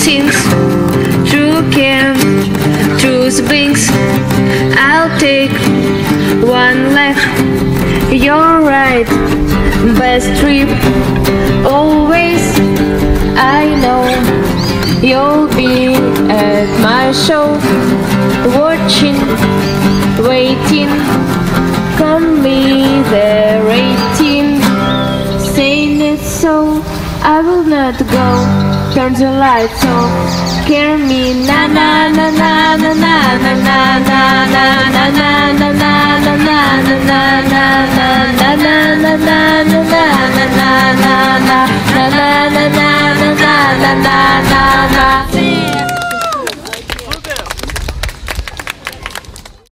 since through care, through springs, I'll take one left. You're right, best trip always. I know you'll be at my show, watching, waiting. Come me there 18, saying it so. I will not go. Turn the lights off. Carry me na na na na na na na na na na na na na na na na